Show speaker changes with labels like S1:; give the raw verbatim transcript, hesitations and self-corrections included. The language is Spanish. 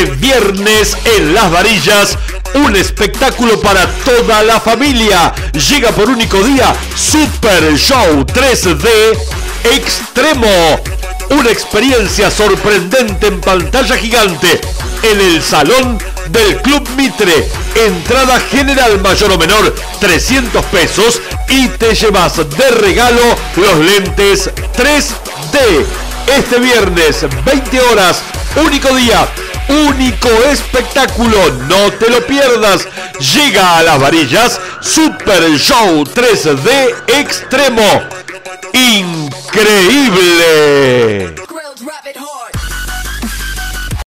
S1: Este viernes en Las Varillas, un espectáculo para toda la familia. Llega por único día Super Show tres D Extremo. Una experiencia sorprendente en pantalla gigante en el salón del Club Mitre. Entrada general mayor o menor trescientos pesos y te llevas de regalo los lentes tres D. Este viernes, veinte horas, único día, único espectáculo, no te lo pierdas. Llega a Las Varillas Super Show tres D Extremo. ¡Increíble!